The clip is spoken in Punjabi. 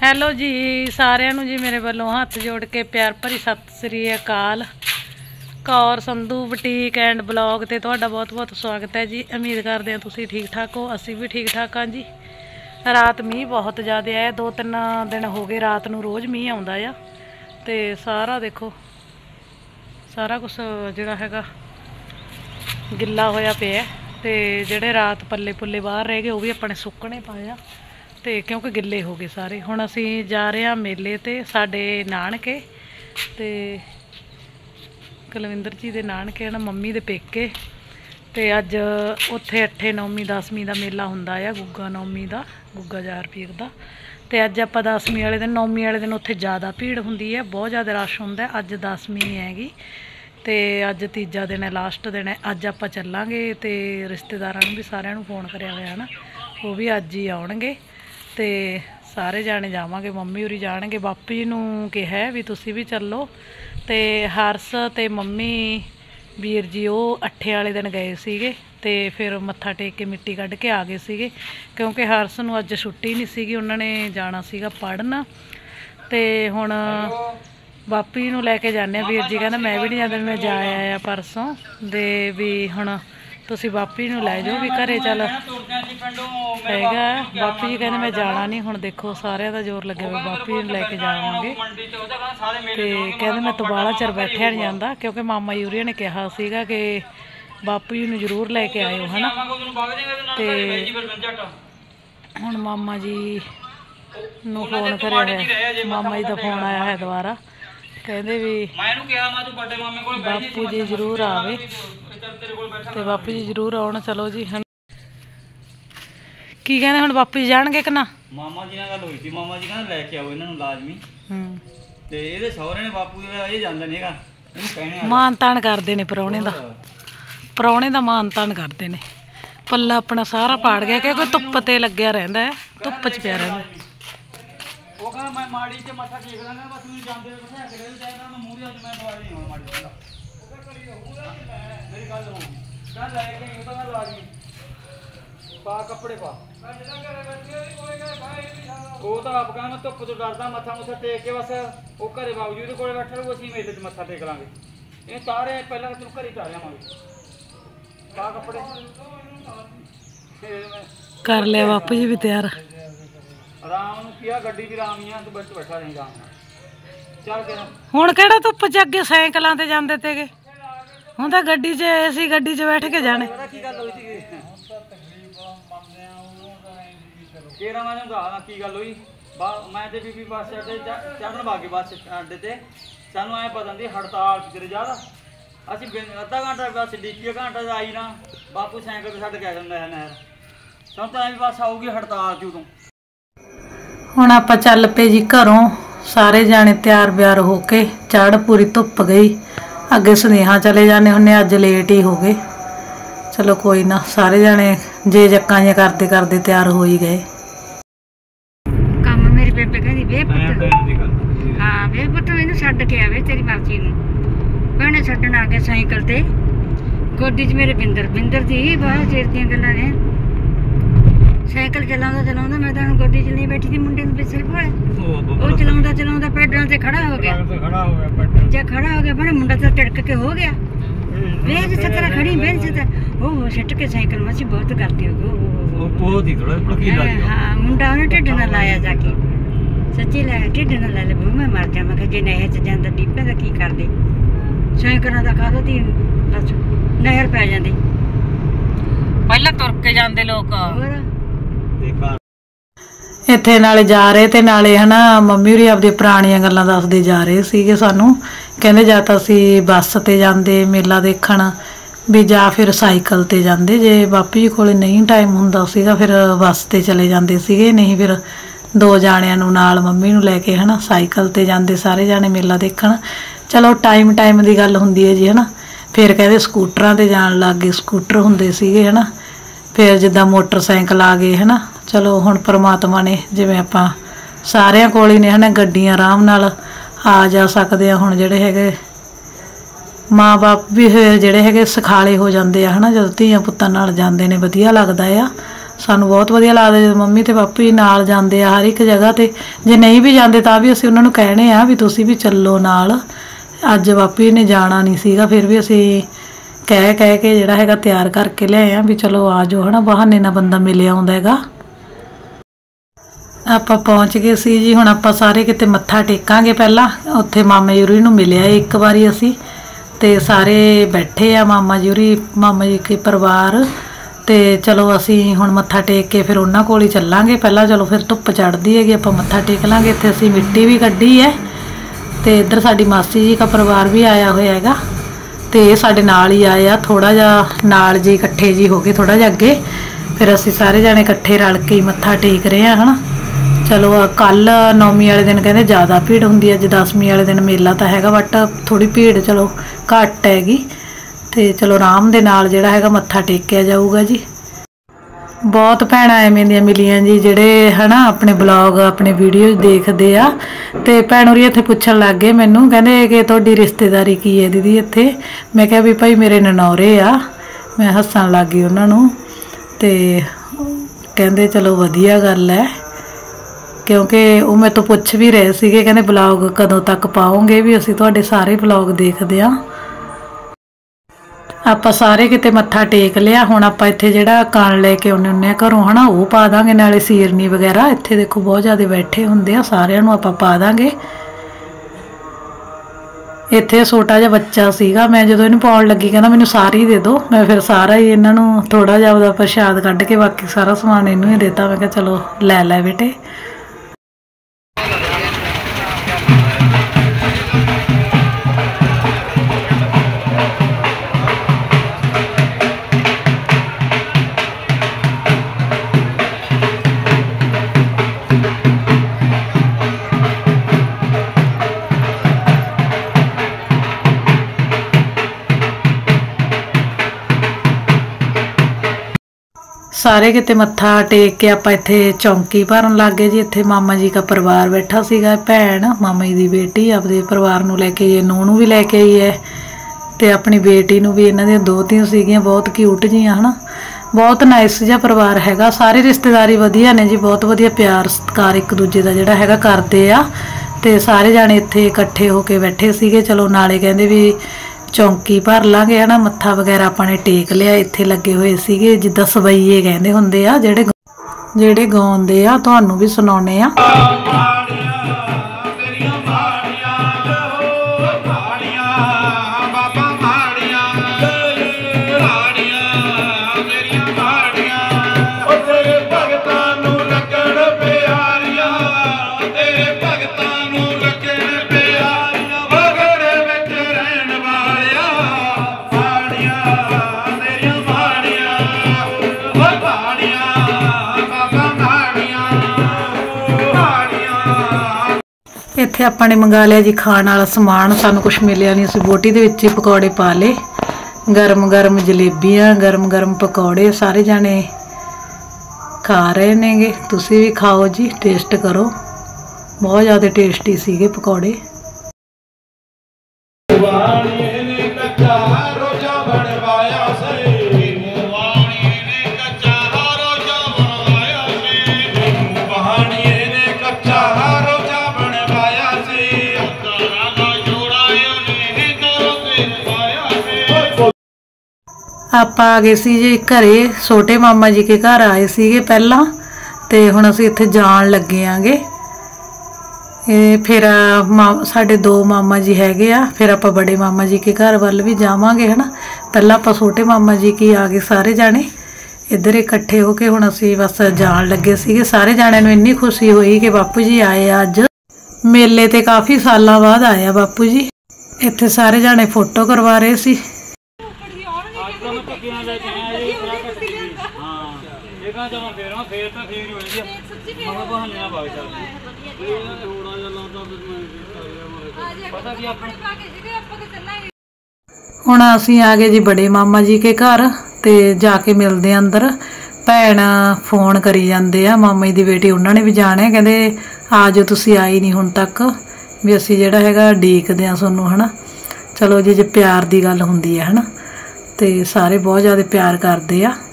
ਹੈਲੋ ਜੀ ਸਾਰਿਆਂ ਨੂੰ ਜੀ ਮੇਰੇ ਵੱਲੋਂ ਹੱਥ ਜੋੜ ਕੇ ਪਿਆਰ ਭਰੀ ਸਤਿ ਸ੍ਰੀ ਅਕਾਲ। Kaur Sandhu boutique and blog ਤੇ ਤੁਹਾਡਾ ਬਹੁਤ ਬਹੁਤ ਸਵਾਗਤ ਹੈ ਜੀ। ਉਮੀਦ ਕਰਦੇ ਹਾਂ ਤੁਸੀਂ ਠੀਕ ਠਾਕ ਹੋ, ਅਸੀਂ ਵੀ ਠੀਕ ਠਾਕ ਹਾਂ ਜੀ। ਰਾਤ ਮੀਂਹ ਬਹੁਤ ਜ਼ਿਆਦਾ ਆਇਆ, 2-3 ਦਿਨ ਹੋ ਗਏ ਰਾਤ ਨੂੰ ਰੋਜ਼ ਮੀਂਹ ਆਉਂਦਾ ਆ ਤੇ ਸਾਰਾ ਦੇਖੋ ਸਾਰਾ ਕੁਝ ਜਿਹੜਾ ਹੈਗਾ ਗਿੱਲਾ ਹੋਇਆ ਪਿਆ ਤੇ ਜਿਹੜੇ ਰਾਤ ਪੱਲੇ ਪੁੱਲੇ ਬਾਹਰ ਰਹਿ ਗਏ ਉਹ ਵੀ ਆਪਣੇ ਸੁੱਕਣੇ ਪਾਏ ਆ ਤੇ क्योंकि गिले हो गए सारे। हुण असीं जा रहे हैं मेले ते साडे नानके ते कुलविंदर जी दे नानके ना मम्मी दे पेके ते अज उत्थे 8 9वीं 10वीं दा मेला हुंदा आ, गुग्गा 9वीं दा गुग्गा जार पीर दा। ते अज आपां 10वीं वाले दिन 9वीं वाले दिन उत्थे ज़्यादा भीड़ हुंदी है, बहुत ज़्यादा रश हुंदा है। अज 10वीं हैगी ते अज तीजा दिन है, लास्ट दिन है। अज आपां चलांगे ते रिश्तेदारां नूं भी सारिआं नूं फोन करिआ होइआ ना, वो भी अज ही आउणगे ते सारे जाने जावांगे। मम्मी होरी जाणगे, बापू जी नूं कहा भी तुसीं भी चलो ते हरस ते मम्मी वीर जी वो 8 वाले दिन गए सीगे ते फिर मत्था टेक के मिट्टी कढ़ के आ गए सीगे क्योंकि हरस नूं अज छुट्टी नहीं सीगी, उन्होंने जाना सीगा पढ़न। ते हुण बापू जी नूं लैके जाने, वीर जी कहंदा मैं भी नहीं जांदा, मैं जा आया परसों दे भी हुण तुसीं बापू जी नूं लै जाओ भी घरे चल हैगा। बापू जी कहते मैं जाना नहीं, हुण देखो सारिਆਂ ਦਾ जोर लगे हुआ बापू जी नूं लैके जावांगे ते कहते मैं तो बाहला चिर बैठिया नहीं जांदा क्योंकि मामा जी होरिਆਂ ने कहा सीगा कि बापू जी नूं जरूर लैके आयो है ना। ते हुण मामा जी नूं फोन करिआ है, मामा जी दा फोन आया है दोबारा, कहते भी बापू जी जरूर आवे ते बापू जी जरूर आउण। चलो जी है की कहते हुण बापू जी जाणगे कि ना? मामा जी नाल गल होई सी, मामा जी कहंदे लैके आओ इन्हां नूं लाजमी ते इहदे सहुरे ने बापू जी ये जांदा नहीं हैगा, इहनूं कहणे मान तान करदे ने परौणे दा मान तान करदे ने। पल्ला अपना सारा पाड़ गया क्योंकि धुप्प ते लग्गिआ रहिंदा है, धुप्प च पिया रहिंदा। ਉਹ ਕਹਿੰਦਾ ਮੈਂ ਮਾੜੀ ਤੇ ਮੱਥਾ ਟੇਕ ਲਾਂਗਾ, ਬਸ ਤੁਸੀਂ ਜਾਂਦੇ ਹੋ ਬਿਠਾ ਕੇ ਰਹਿ ਜਾਏਗਾ, ਮੈਂ ਮੂਹਰੇ ਅੱਜ ਮੈਂ ਦਵਾਈ ਨਹੀਂ ਹੋਣਾ ਮਾੜੀ ਦਾ ਮੇਰੀ ਗੱਲ ਹੋ ਕਹ ਲੈ ਕੇ ਉਹ ਤਾਂ ਲਾ ਦੀ ਪਾ ਕੱਪੜੇ ਪਾ ਉਹ ਤਾਂ ਆਪ ਕਹਿੰਦਾ ਧੁੱਪ ਤੋਂ ਡਰਦਾ ਮੱਥਾ ਮੁੱਥਾ ਟੇਕ ਕੇ ਬਸ ਉਹ ਘਰੇ ਬਾਬੂ ਜੀ ਦੇ ਕੋਲੇ ਬੈਠਾ ਰਹੂ, ਅਸੀਂ ਮੇਲੇ 'ਚ ਮੱਥਾ ਟੇਕ ਲਾਂਗੇ। ਇਹ ਸਾਰੇ ਪਹਿਲਾਂ ਤੈਨੂੰ ਘਰੇ ਚਾ ਲਿਆਵਾਂਗੇ, ਪਾ ਕੱਪੜੇ कर लिया बापू जी भी तैयार। आराम ਨੂੰ ਕਿਹਾ ਗੱਡੀ ਵੀ ਆਰਾਮ ਹੀ ਆ, ਤੂੰ ਵਿੱਚ ਬੈਠਾ ਰਹੀ ਆਰਾਮ ਨਾਲ ਚੱਲ ਕੇ। ਹੁਣ ਕਿਹੜਾ ਧੁੱਪ ਚ ਅੱਗੇ ਸਾਈਕਲਾਂ ਤੇ ਜਾਂਦੇ ਤੇਗੇ, ਹੁਣ ਤਾਂ ਗੱਡੀ 'ਚ ਏਸੀ ਗੱਡੀ 'ਚ ਬੈਠ ਕੇ ਜਾਣੇ। ਕੀ ਗੱਲ ਹੋਈ ਸੀ ਕਿਹੜਾ ਮੈਂ ਦੱਸਦਾ ਕੀ ਗੱਲ ਹੋਈ। ਮੈਂ ਤੇ ਬੀਬੀ ਬੱਸ ਅੱਡੇ ਚੜਨ ਵਾਗੇ, ਬੱਸ ਅੱਡੇ ਤੇ ਸਾਨੂੰ ਐ ਪਤਾ ਨਹੀਂ ਹੜਤਾਲ ਕਿਤੇ ਜ਼ਿਆਦਾ, ਅਸੀਂ ਅੱਧਾ ਘੰਟਾ ਬੱਸ ਡੀਕੀ, ਘੰਟਾ ਦਾ ਆਈ ਨਾ ਬਾਪੂ ਸਾਈਕਲ ਤੇ ਛੱਡ ਕੇ ਆ ਜਾਂਦਾ ਨਹਿਰ, ਸਾਨੂੰ ਤਾਂ ਐਂ ਬੱਸ ਆਊਗੀ ਹੜਤਾਲ 'ਚ ਉਦੋਂ। ਹੁਣ ਆਪਾਂ ਚੱਲ ਪਏ ਜੀ ਘਰੋਂ, ਸਾਰੇ ਜਾਣੇ ਤਿਆਰ ਬਿਆਰ ਹੋ ਕੇ, ਚੜ੍ਹ ਪੂਰੀ ਧੁੱਪ ਗਈ। ਅੱਗੇ ਸੁਨੇਹਾ ਚਲੇ ਜਾਂਦੇ ਹੁੰਦੇ, ਅੱਜ ਲੇਟ ਹੀ ਹੋ ਗਏ। ਚਲੋ ਕੋਈ ਨਾ, ਸਾਰੇ ਜਾਣੇ ਜੇ ਜੱਕਾਂ ਜਿਹਾ ਕਰਦੇ ਕਰਦੇ ਤਿਆਰ ਹੋ ਹੀ ਗਏ। ਕੰਮ ਮੇਰੀ ਬੇਬੇ ਕਹਿੰਦੀ ਵੇ ਪੁੱਤ, ਹਾਂ ਵੇ ਪੁੱਤ ਇਹਨੂੰ ਛੱਡ ਕੇ ਆਵੇ ਤੇਰੀ ਮਰਜ਼ੀ ਨੂੰ। ਭੈਣੇ ਛੱਡਣ ਆ ਗਏ ਸਾਈਕਲ ਤੇ, ਗੋਡੀ 'ਚ ਮੇਰੇ ਬਿੰਦਰ ਦੀ ਬਹੁਤ ਚਿਰ ਦੀਆਂ ਗੱਲਾਂ ਨੇ। ਸਾਈਕਲ ਚਲਾਉਂਦਾ ਮੈਂ ਤਾਂ ਗੱਡੀ 'ਚ ਨਹੀਂ ਬੈਠੀ ਸੀ, ਮੁੰਡੇ ਨੂੰ ਪਿੱਛੇ ਭਾਲੇ ਉਹ ਚਲਾਉਂਦਾ ਪੈਡਲਾਂ ਤੇ ਖੜਾ ਹੋ ਗਿਆ। ਜੇ ਖੜਾ ਹੋ ਗਿਆ ਬਣੇ ਮੁੰਡਾ ਤਾਂ ਟਿੜਕ ਕੇ ਹੋ ਗਿਆ, ਵੇ ਜਿੱਥੇ ਤੇਰਾ ਖੜੀ ਵੇ ਜਿੱਥੇ ਉਹ ਸਿੱਟ ਕੇ ਸਾਈਕਲ ਮਾਸੀ ਬਹੁਤ ਕਰਦੀ ਹੋ ਗਈ। ਹਾਂ ਮੁੰਡਾ ਉਹਨੇ ਢਿੱਡ ਨਾਲ ਲਾਇਆ ਜਾ ਕੇ, ਸੱਚੀ ਲਾਇਆ ਢਿੱਡ ਨਾਲ ਲੈ ਬੂ ਮੈਂ ਮਰ ਜਾ। ਮੈਂ ਕਿਹਾ ਜੇ ਨਹਿਰ 'ਚ ਜਾਂਦਾ ਡੀਪੇ ਦਾ ਕੀ ਕਰਦੇ, ਸਾਈਕਲਾਂ ਦਾ ਕਾਹਦਾ ਤੀ ਬਸ ਨਹਿਰ ਪੈ ਜਾਂਦੀ, ਪਹਿਲਾਂ ਤੁਰ ਕੇ ਜਾਂਦੇ ਲੋਕ। ਇੱਥੇ ਨਾਲੇ ਜਾ ਰਹੇ ਤੇ ਨਾਲੇ ਹਨਾ ਮੰਮੀ ਹੋਰੀ ਆਪਦੀਆਂ ਪੁਰਾਣੀਆਂ ਗੱਲਾਂ ਦੱਸਦੇ ਜਾ ਰਹੇ ਸੀਗੇ ਸਾਨੂੰ। ਕਹਿੰਦੇ ਜਾਂ ਤਾਂ ਅਸੀਂ ਬੱਸ ਤੇ ਜਾਂਦੇ ਮੇਲਾ ਦੇਖਣ ਵੀ ਜਾਂ ਫਿਰ ਸਾਈਕਲ ਤੇ ਜਾਂਦੇ, ਜੇ ਬਾਪੂ ਜੀ ਕੋਲੇ ਨਹੀਂ ਟਾਈਮ ਹੁੰਦਾ ਸੀਗਾ ਫਿਰ ਬੱਸ ਤੇ ਚਲੇ ਜਾਂਦੇ ਸੀਗੇ, ਨਹੀਂ ਫਿਰ 2 ਜਾਣਿਆਂ ਨੂੰ ਨਾਲ ਮੰਮੀ ਨੂੰ ਲੈ ਕੇ ਹਨਾ ਸਾਈਕਲ ਤੇ ਜਾਂਦੇ ਸਾਰੇ ਜਾਣੇ ਮੇਲਾ ਦੇਖਣ। ਚਲੋ ਟਾਈਮ ਦੀ ਗੱਲ ਹੁੰਦੀ ਹੈ ਜੀ ਹਨਾ। ਫਿਰ ਕਹਿੰਦੇ ਸਕੂਟਰਾਂ ਤੇ ਜਾਣ ਲੱਗ ਗਏ, ਸਕੂਟਰ ਹੁੰਦੇ ਸੀਗੇ ਹਨਾ, ਫਿਰ ਜਿੱਦਾਂ ਮੋਟਰਸਾਈਕਲ ਆ ਗਏ ਹੈ ਨਾ। ਚਲੋ ਹੁਣ ਪਰਮਾਤਮਾ ਨੇ ਜਿਵੇਂ ਆਪਾਂ ਸਾਰਿਆਂ ਕੋਲ ਹੀ ਨੇ ਹੈ ਨਾ ਗੱਡੀਆਂ, ਆਰਾਮ ਨਾਲ ਆ ਜਾ ਸਕਦੇ ਆ। ਹੁਣ ਜਿਹੜੇ ਹੈਗੇ ਮਾਂ ਬਾਪ ਵੀ ਜਿਹੜੇ ਹੈਗੇ ਸਿਖਾਲੇ ਹੋ ਜਾਂਦੇ ਆ ਹੈ ਨਾ, ਜਦੋਂ ਧੀਆਂ ਪੁੱਤਾਂ ਨਾਲ ਜਾਂਦੇ ਨੇ ਵਧੀਆ ਲੱਗਦਾ ਆ। ਸਾਨੂੰ ਬਹੁਤ ਵਧੀਆ ਲੱਗਦਾ ਜਦੋਂ ਮੰਮੀ ਤੇ ਬਾਪੂ ਜੀ ਨਾਲ ਜਾਂਦੇ ਆ ਹਰ ਇੱਕ ਜਗ੍ਹਾ ਤੇ। ਜੇ ਨਹੀਂ ਵੀ ਜਾਂਦੇ ਤਾਂ ਵੀ ਅਸੀਂ ਉਹਨਾਂ ਨੂੰ ਕਹਿਣੇ ਆ ਵੀ ਤੁਸੀਂ ਵੀ ਚੱਲੋ ਨਾਲ। ਅੱਜ ਬਾਪੂ ਜੀ ਨੇ ਜਾਣਾ ਨਹੀਂ ਸੀਗਾ, ਫਿਰ ਵੀ ਅਸੀਂ ਕਹਿ ਕੇ ਜਿਹੜਾ ਹੈਗਾ ਤਿਆਰ ਕਰਕੇ ਲਿਆਏ ਆ ਵੀ ਚਲੋ ਆ ਜਾਓ, ਹੈ ਨਾ, ਬਹਾਨੇ ਨਾਲ ਬੰਦਾ ਮਿਲ ਆਉਂਦਾ ਹੈਗਾ। ਆਪਾਂ ਪਹੁੰਚ ਗਏ ਸੀ ਜੀ। ਹੁਣ ਆਪਾਂ ਸਾਰੇ ਕਿਤੇ ਮੱਥਾ ਟੇਕਾਂਗੇ। ਪਹਿਲਾਂ ਉੱਥੇ ਮਾਮਾ ਜੀ ਨੂੰ ਮਿਲਿਆ ਇੱਕ ਵਾਰੀ ਅਸੀਂ, ਤੇ ਸਾਰੇ ਬੈਠੇ ਆ ਮਾਮਾ ਜੀ ਕੇ ਪਰਿਵਾਰ। ਤੇ ਚਲੋ ਅਸੀਂ ਹੁਣ ਮੱਥਾ ਟੇਕ ਕੇ ਫਿਰ ਉਹਨਾਂ ਕੋਲ ਹੀ ਚੱਲਾਂਗੇ। ਪਹਿਲਾਂ ਚਲੋ ਫਿਰ ਧੁੱਪ ਚੜ੍ਹਦੀ ਹੈਗੀ, ਆਪਾਂ ਮੱਥਾ ਟੇਕ ਲਾਂਗੇ। ਇੱਥੇ ਅਸੀਂ ਮਿੱਟੀ ਵੀ ਕੱਢੀ ਹੈ, ਤੇ ਇੱਧਰ ਸਾਡੀ ਮਾਸੀ ਜੀ ਦਾ ਪਰਿਵਾਰ ਵੀ ਆਇਆ ਹੋਇਆ ਹੈਗਾ, ਤੇ ਇਹ ਸਾਡੇ ਨਾਲ ਹੀ ਆਏ ਆ। ਥੋੜਾ ਜਿਹਾ ਨਾਲ ਜੀ ਇਕੱਠੇ ਜੀ ਹੋ ਗਏ, ਥੋੜਾ ਜਿਹਾ ਅੱਗੇ। ਫਿਰ ਅਸੀਂ ਸਾਰੇ ਜਾਣੇ ਇਕੱਠੇ ਰਲ ਕੇ ਹੀ ਮੱਥਾ ਟੇਕ ਰਹੇ ਆ, ਹਨਾ। ਚਲੋ ਕੱਲ ਨੌਮੀ ਵਾਲੇ ਦਿਨ ਕਹਿੰਦੇ ਜ਼ਿਆਦਾ ਭੀੜ ਹੁੰਦੀ ਹੈ, ਅੱਜ 10ਵੀਂ ਵਾਲੇ ਦਿਨ ਮੇਲਾ ਤਾਂ ਹੈਗਾ, ਬਟ ਥੋੜੀ ਭੀੜ ਚਲੋ ਘੱਟ ਹੈਗੀ। ਤੇ ਚਲੋ ਆਰਾਮ ਦੇ ਨਾਲ ਜਿਹੜਾ ਹੈਗਾ ਮੱਥਾ ਟੇਕਿਆ ਜਾਊਗਾ ਜੀ। ਬਹੁਤ ਭੈਣਾਂ ਐਵੇਂ ਦੀਆਂ ਮਿਲੀਆਂ ਜੀ ਜਿਹੜੇ ਹਨਾ ਆਪਣੇ ਬਲੌਗ ਆਪਣੇ ਵੀਡੀਓ ਦੇਖਦੇ ਆ। ਤੇ ਭੈਣ ਹੋਰੀ ਇੱਥੇ ਪੁੱਛਣ ਲੱਗ ਗਏ ਮੈਨੂੰ, ਕਹਿੰਦੇ ਕਿ ਤੁਹਾਡੀ ਰਿਸ਼ਤੇਦਾਰੀ ਕੀ ਹੈ ਦੀਦੀ ਇੱਥੇ। ਮੈਂ ਕਿਹਾ ਵੀ ਭਾਈ ਮੇਰੇ ਨਨੌਰੇ ਆ। ਮੈਂ ਹੱਸਣ ਲੱਗ ਗਈ ਉਹਨਾਂ ਨੂੰ, ਤੇ ਕਹਿੰਦੇ ਚਲੋ ਵਧੀਆ ਗੱਲ ਹੈ, ਕਿਉਂਕਿ ਉਹ ਮੇਰੇ ਤੋਂ ਪੁੱਛ ਵੀ ਰਹੇ ਸੀਗੇ, ਕਹਿੰਦੇ ਬਲੌਗ ਕਦੋਂ ਤੱਕ ਪਾਓਗੇ, ਵੀ ਅਸੀਂ ਤੁਹਾਡੇ ਸਾਰੇ ਬਲੌਗ ਦੇਖਦੇ ਆ। ਆਪਾਂ ਸਾਰੇ ਕਿਤੇ ਮੱਥਾ ਟੇਕ ਲਿਆ। ਹੁਣ ਆਪਾਂ ਇੱਥੇ ਜਿਹੜਾ ਕਣ ਲੈ ਕੇ ਆਉਂਦੇ ਹੁੰਦੇ ਆ ਘਰੋਂ, ਹਨਾ, ਉਹ ਪਾ ਦਾਂਗੇ, ਨਾਲੇ ਸੀਰਨੀ ਵਗੈਰਾ। ਇੱਥੇ ਦੇਖੋ ਬਹੁਤ ਜ਼ਿਆਦਾ ਬੈਠੇ ਹੁੰਦੇ ਆ, ਸਾਰਿਆਂ ਨੂੰ ਆਪਾਂ ਪਾ ਦਾਂਗੇ। ਇੱਥੇ ਛੋਟਾ ਜਿਹਾ ਬੱਚਾ ਸੀਗਾ, ਮੈਂ ਜਦੋਂ ਇਹਨੂੰ ਪਾਉਣ ਲੱਗੀ ਕਹਿੰਦਾ ਮੈਨੂੰ ਸਾਰੀ ਦੇ ਦਿਓ। ਮੈਂ ਫਿਰ ਸਾਰਾ ਹੀ ਇਹਨਾਂ ਨੂੰ ਥੋੜਾ ਜਿਹਾ ਉਹਦਾ ਪ੍ਰਸ਼ਾਦ ਕੱਢ ਕੇ ਬਾਕੀ ਸਾਰਾ ਸਮਾਨ ਇਹਨੂੰ ਹੀ ਦਿੱਤਾ। ਮੈਂ ਕਿਹਾ ਚਲੋ ਲੈ ਬੇਟੇ। ਸਾਰੇ ਕਿਤੇ ਮੱਥਾ ਟੇਕ ਕੇ ਆਪਾਂ ਇੱਥੇ ਚੌਂਕੀ ਭਰਨ ਲੱਗ ਗਏ ਜੀ। ਇੱਥੇ ਮਾਮਾ ਜੀ ਦਾ ਪਰਿਵਾਰ ਬੈਠਾ ਸੀਗਾ, ਭੈਣ ਮਾਮਾ ਜੀ ਦੀ ਬੇਟੀ ਆਪਦੇ ਪਰਿਵਾਰ ਨੂੰ ਲੈ ਕੇ ਆਈ, ਨੂੰਹ ਨੂੰ ਵੀ ਲੈ ਕੇ ਆਈ ਹੈ, ਤੇ ਆਪਣੀ ਬੇਟੀ ਨੂੰ ਵੀ। ਇਹਨਾਂ ਦੀਆਂ ਦੋ ਧੀਆਂ ਸੀਗੀਆਂ, ਬਹੁਤ ਕਿਊਟ ਜੀਆਂ, ਹਨਾ। ਬਹੁਤ ਨਾਈਸ ਜਿਹਾ ਪਰਿਵਾਰ ਹੈਗਾ। ਸਾਰੇ ਰਿਸ਼ਤੇਦਾਰੀ ਵਧੀਆ ਨੇ ਜੀ, ਬਹੁਤ ਵਧੀਆ ਪਿਆਰ ਸਤਿਕਾਰ ਇੱਕ ਦੂਜੇ ਦਾ ਜਿਹੜਾ ਹੈਗਾ ਕਰਦੇ ਆ। ਤੇ ਸਾਰੇ ਜਾਣੇ ਇੱਥੇ ਇਕੱਠੇ ਹੋ ਕੇ ਬੈਠੇ ਸੀਗੇ। ਚਲੋ ਨਾਲੇ ਕਹਿੰਦੇ ਵੀ ਚੌਂਕੀ ਭਰ ਲਾਂਗੇ, ਹਨਾ, ਮੱਥਾ ਵਗੈਰਾ ਆਪਾਂ ਨੇ ਟੇਕ ਲਿਆ। ਇੱਥੇ ਲੱਗੇ ਹੋਏ ਸੀਗੇ ਜਿੱਦਾਂ ਸਵਈਏ ਕਹਿੰਦੇ ਹੁੰਦੇ ਆ, ਜਿਹੜੇ ਗਾਉਂਦੇ ਆ, ਤੁਹਾਨੂੰ ਵੀ ਸੁਣਾਉਣੇ ਆ। ਇੱਥੇ ਆਪਾਂ ਨੇ ਮੰਗਾ ਲਿਆ ਜੀ ਖਾਣ ਵਾਲਾ ਸਮਾਨ। ਸਾਨੂੰ ਕੁਝ ਮਿਲਿਆ ਨਹੀਂ, ਅਸੀਂ ਬੋਟੀ ਦੇ ਵਿੱਚ ਹੀ ਪਕੌੜੇ ਪਾ ਲਏ। ਗਰਮ ਜਲੇਬੀਆਂ, ਗਰਮ ਪਕੌੜੇ ਸਾਰੇ ਜਾਣੇ ਖਾ ਰਹੇ ਨੇਗੇ। ਤੁਸੀਂ ਵੀ ਖਾਓ ਜੀ, ਟੇਸਟ ਕਰੋ। ਬਹੁਤ ਜ਼ਿਆਦਾ ਟੇਸਟੀ ਸੀਗੇ ਪਕੌੜੇ। ਆਪਾਂ ਆ ਗਏ ਸੀ ਜੀ ਘਰੇ, ਛੋਟੇ ਮਾਮਾ ਜੀ ਕੇ ਘਰ ਆਏ ਸੀਗੇ ਪਹਿਲਾਂ, ਤੇ ਹੁਣ ਅਸੀਂ ਇੱਥੇ ਜਾਣ ਲੱਗੇ ਆਂਗੇ। ਇਹ ਫਿਰ ਸਾਡੇ ਦੋ ਮਾਮਾ ਜੀ ਹੈਗੇ ਆ, ਫਿਰ ਆਪਾਂ ਬੜੇ ਮਾਮਾ ਜੀ ਕੇ ਘਰ ਵੱਲ ਵੀ ਜਾਵਾਂਗੇ, ਹਨਾ। ਪਹਿਲਾਂ ਆਪਾਂ ਛੋਟੇ ਮਾਮਾ ਜੀ ਕੀ ਆ ਗਏ ਸਾਰੇ ਜਾਣੇ ਇੱਧਰ ਇਕੱਠੇ ਹੋ ਕੇ। ਹੁਣ ਅਸੀਂ ਬਸ ਜਾਣ ਲੱਗੇ ਸੀਗੇ। ਸਾਰੇ ਜਾਣਿਆਂ ਨੂੰ ਇੰਨੀ ਖੁਸ਼ੀ ਹੋਈ ਕਿ ਬਾਪੂ ਜੀ ਆਏ ਆ ਅੱਜ ਮੇਲੇ ਤੇ, ਕਾਫੀ ਸਾਲਾਂ ਬਾਅਦ ਆਏ ਆ ਬਾਪੂ ਜੀ। ਇੱਥੇ ਸਾਰੇ ਜਾਣੇ ਫੋਟੋ ਕਰਵਾ ਰਹੇ ਸੀ। ਹੁਣ ਅਸੀਂ ਆ ਗਏ ਜੀ ਬੜੇ ਮਾਮਾ ਜੀ ਕੇ ਘਰ, ਤੇ ਜਾ ਕੇ ਮਿਲਦੇ ਆ ਅੰਦਰ। ਭੈਣ ਫੋਨ ਕਰੀ ਜਾਂਦੇ ਆ, ਮਾਮਾ ਜੀ ਦੀ ਬੇਟੀ, ਉਹਨਾਂ ਨੇ ਵੀ ਜਾਣਾ। ਕਹਿੰਦੇ ਆ ਜਾਓ, ਤੁਸੀਂ ਆਈ ਨਹੀਂ ਹੁਣ ਤੱਕ, ਵੀ ਅਸੀਂ ਜਿਹੜਾ ਹੈਗਾ ਉਡੀਕਦੇ ਆ ਤੁਹਾਨੂੰ, ਹਨਾ। ਚਲੋ ਜੀ, ਜੇ ਪਿਆਰ ਦੀ ਗੱਲ ਹੁੰਦੀ ਹੈ, ਹਨਾ, ਤੇ ਸਾਰੇ ਬਹੁਤ ਜ਼ਿਆਦਾ ਪਿਆਰ ਕਰਦੇ ਆ।